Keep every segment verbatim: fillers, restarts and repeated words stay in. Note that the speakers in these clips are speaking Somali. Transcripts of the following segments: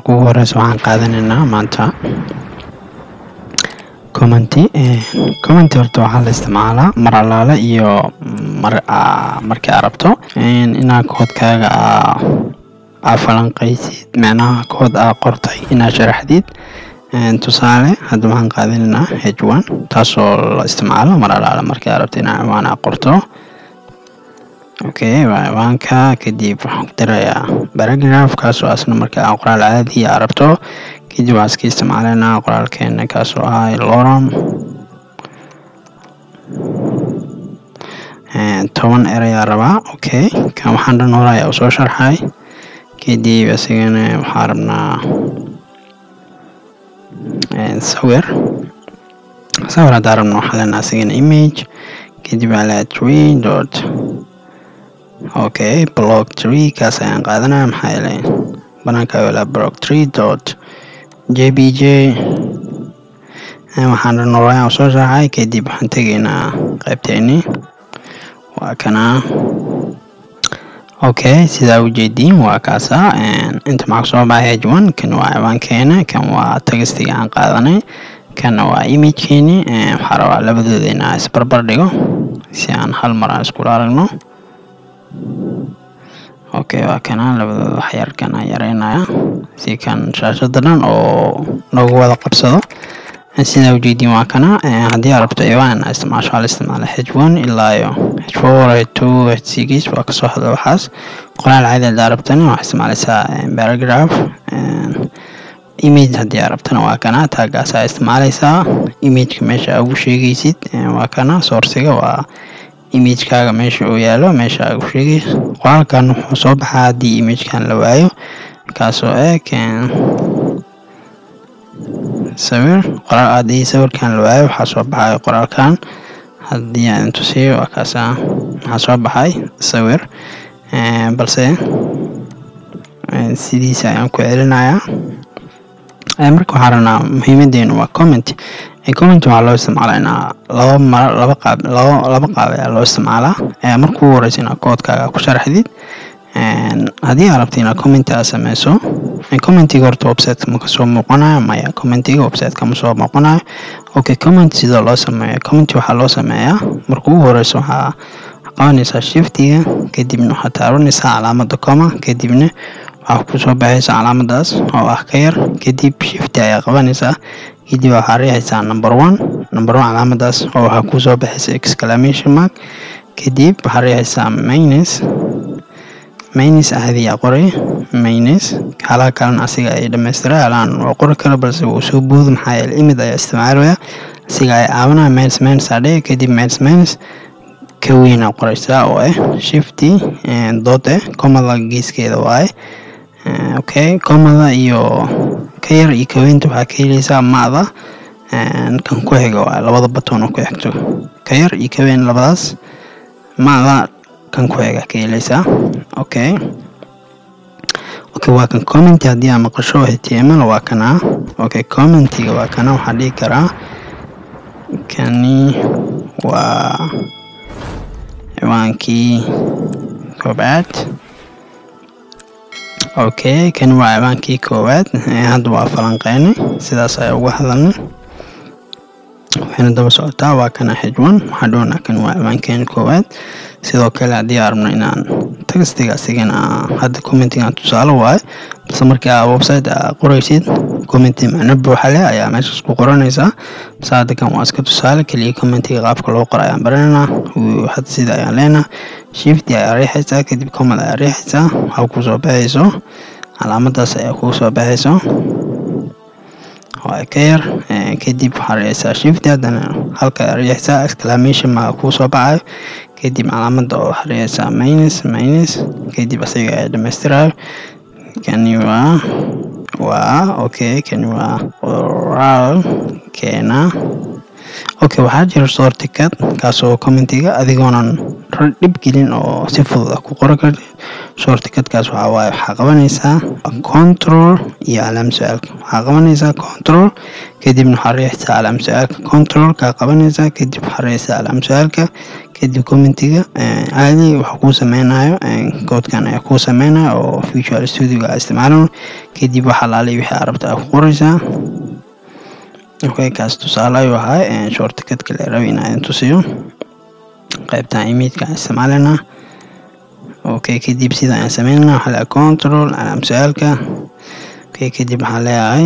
markuu horeyso waxaan qaadanayna maanta commenti ee commenti horta waxaa la isticmaalaa mar alaala iyo mar markii aad rabto inaad koodkaaga aad falanqaysid macnaha kood aad qortay inaad sharaxdid tusaale hadda waxaan qaadanaynaa h one taasoo la isticmaalo mar alaala markii aad rabto inaad ciwaan aad qorto okay ciwaanka kadib waxaan ku darayaa paragraph kaasoo asna markii aad qoraal caadi aad rabto kadib waxaan iska isticmaalaynaa qoraalkeena kaasoo ah lorem toban eray aan rabaa okay kan waxaan dhan hore ayaa usoo sharxay kadib asigana waxaan rabnaa sawir sawir haddaan rabno waxaan leenahay asigana image kadib waxaan leeyahay three dot okay block three kaas ayaan qaadanaya maxaa yeelay banaanka wala block three dot jpg waxaan dhan hore ayaa usoo sharxay kadib waxaan tegaynaa qaybteeni waa kana okay sidaa ujeediin waa kaasa inta maxaa soo baxay h one kan waa ciwaankeena kan waa textiga aan qaadanay kan waa imagekeeni waxaa rabaa labadooda inaan isbarbar dhigo si aan hal mar aan isku aragno okay waa kana labadooda wax yar kan aan yareynaya si kan shaashada dhan oo noogu wada qabsado sidaa ujeediin waa kana haddii aad rabto ciwaan inaad isticmaasho waxaa la isticmaalaa h one ilaa iyo h four h two h six waa kasoo hadla waxaas qoraal caadi haddaad rabtana waxaa isticmaalaysaa paragraph image haddii aad rabtana waa kana taagaas aad isticmaalaysaa imageka meesha aad ugu sheegaysid waa kana sourciga waa imagekaaga meesha uu yaalo meesha aad ugu sheegaysid qoraalkan wuxuu soo baxaa haddii imagekan la waayo kaasoo eg sawir qoraal haddii sawirkan la waayo waxaa soo baxay qoraalkan haddii aan tusiyo waa kaasa waxaa soo baxay sawir balse sidiisa ayaan ku celinayaa marka waxaan rabnaa muhiimadeenu waa comment comment waxaa loo isticmaalaa inaa laba mar laba qaab laba laba qaab ayaa loo isticmaalaa marka ugu horeysa inaad koodkaaga ku sharaxdid haddii aad rabto inaad comment aad sameyso commentiga horta website ma kasoo muuqanayo maya commentiga website kama soo muuqanayo okay comment sida loo sameeyo comment waxaa loo sameeyaa marka ugu horeysa waxaa qabanaysaa shiftiga kadibna waxaad taabanaysaa calaamadda comma kadibna waxaa kusoo baxaysa calaamadaas oo ah ka yar kadib shift ayaa qabanaysaa kadib waxaa riixaysaa number one number one calaamadaas oo waxaa kusoo baxaysa exclamation mark kadib waxaa riixaysaa minus minus ahadi yaa qoray minus halaa kalena asiga ay dhammaystiray halaan waa qori karo balse wuu soo boodo maxaa yeelay imid ayaa isticmaalaya asiga ay caawinaya minus minus adhe kadib minus minus ka weyn aa qoraysaa oo ah shifty dot eh comada geeskeeda waaye okay comada iyo ka yar iyo ka weynta waxaa ka helaysaa macda kan ku xiga waa labada batoon oo ku xigto ka yar iyo ka weyn labadaas macda kan ku xiga ka helaysaa okay okay waa kan comment haddii aan maqasho h t m l waa kana okay commentiga waa kana waxaa dhihi karaa kani waa ciwaankii koobaad okay kan waa ciwaankii koobaad hadda waa falanqeynay sidaas ayaa uga hadalnay waxayna daba socotaa waa kana h one waxaa doonaa kan waa ciwaankeen koobaad sidoo kale haddii aan rabno inaan textiga asigana hadda commentigan tusaale waaye balse markii aad website aad qoraysid commenti macno buuxa leh ayaa meeshaas ku qoranaysaa balse hadda kan waa iska tusaale keliya commentiga qaabka loo qoro ayaan baranaynaa hadda sida ayaan leenahay shift ayaa riixaysaa kadib comment ayaa riixaysaa waxaa kusoo baxayso calaamadaas ayaa kusoo baxayso waa ka yar kadib waxaa riixaysaa shift haddana halka ayaa riixaysaa exclamation mark kusoo baxayo kadib calaamada oo waxaa riixaysaa minus minus kadib asiga ayaa dhammaystirayo kani waa waa okay kani waa qoraal keena okay waxaa jira shortcut kaasoo commentiga adigoonan dhib gelin oo si fudud ah ku qori kartid shortcutkaas waxaa waaye waxaa qabanaysaa control iyo calaamad su'aalka waxaa qabanaysaa control kadibna waxaa riixaysaa calaamad su'aalka control kaa qabanaysaa kadib waxaa riixaysaa calaamad su'aalka kadib commentiga caadi waxa ku sameynayo koodkan ayaa ku sameynayo oo Visual Studio ga isticmaalo kadib waxa la leeyahay wixii arabta ku qoraysaa. Okay, kaas tusaale waxa shortcut ka la rabay inaan tusiyo qaybta image ka isticmaalana. Okay, kadib sida aan sameynaa waxa la control calaamad su'aalka. Okay, kadib waxa leeyahay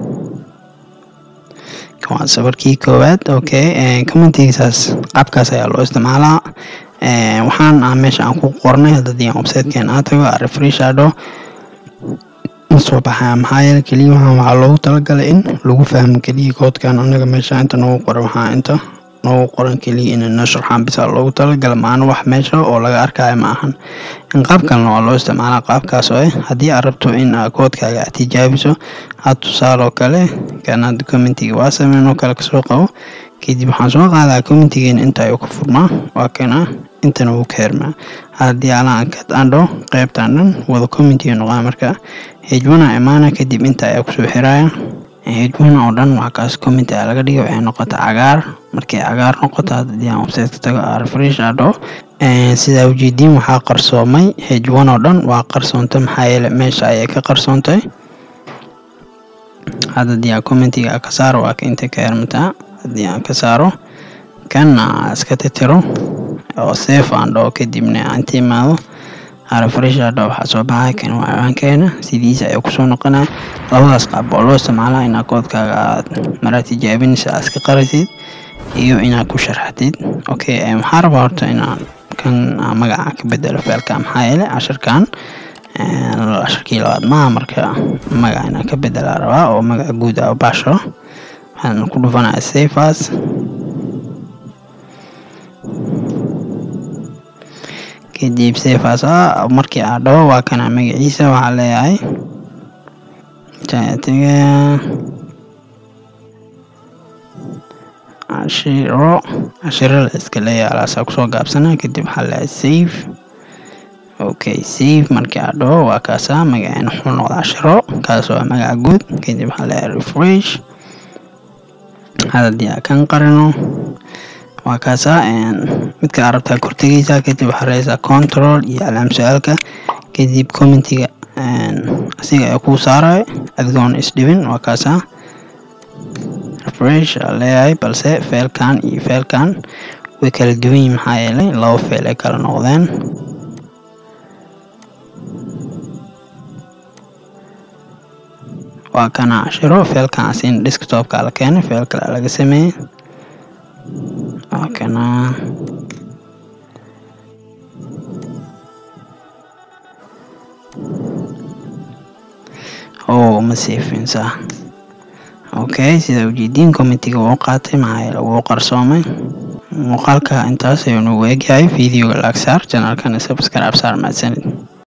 كمان صبركي كواد اوكي كومنتيساس qaabkaas ayaa loo isticmaalaa ee waxaan aan meesha aan ku qornay hadii aan website kan aad tago refresh ado soo baxaa maxaa kaliya waxa loogu talagalay in lagu fahmo kaliya koodkan anaga meesha inta noo qoran waxa inta noo qoran kaliya in la sharxan bisa loogu talagalay maana wax meesha oo laga arkayo ma ahan in qaabkan loo isticmaalaa qaabkaas oo hadii aad rabto in koodkaaga tijaabiso aad tusaalo kale kana commentiga waa sameeyno kala soo qabo kadib waxaan soo qaadaa commentigeena inta ay ku furmaa waa kana intana uu keerma hadii aan ka ando qaybtan dhan wada commentiga noqon marka hejwana imaana kadib inta ay ku soo xiraayaan hejwana oo dhan waxa kaas comment ay laga dhigo ay noqoto cagaar markay cagaar noqoto hadii aan website tago refresh ado ee sida ujeedin waxa qarsoomay hejwana oo dhan waa qarsoonta maxaa yeelay meesha ay ka qarsoontay هذا دي كومنتي كسار وكنت كيرمتا دي كسارو كان اسكتترو او سيف عندو كدبنا انتي ماو refresh ado xasoobaha kan waan keena sidiisa ay ku soo noqonaa labadaas qaab oo loo isticmaalo in koodkaaga mara tijaabinaysa aska qarisid iyo inaad ku sharxatid. Okay, maxaa rabaa horta inaan kan magaca ka bedelo faylka maxaa yeelay casharkan ashkii labaad ma marka magaca ka bedela rabaa oo magaca guud ah baasho waxaan ku dhufanaa save as kadib save as markii aad dhawo waa kana magaciisa waxa leeyahay taatiga ashiro ashiro iska leeyahay alaasa ku soo gaabsana kadib waxa leeyahay save. Okay, save markii aad dhawo waa kaasa magaca wuxuu noqdaa ashiro kaas waa magaca guud kadib waxa leeyahay refresh hadii aan kan qarino waa kaasa midka arabta kortigiisa kadib waxa leeyahay control iyo calaamad su'aalka kadib commentiga asiga ay ku saaray adigoon isdhibin waa kaasa refresh leeyahay balse faylkan iyo faylkan way kala duwan yihiin maxaa yeelay laba fayl ay kala noqdeen. waa kana ashiro faylkan asin desktop ka la keenay fayl kale laga sameeyay waa kana oo ma safinsa. Okay, sida ujeedin commentiga oo qaatay maxay lagu qarsoomay muuqaalka intaas ayuu nagu eegyahay video like saar channelkan subscribe saar ma sanid.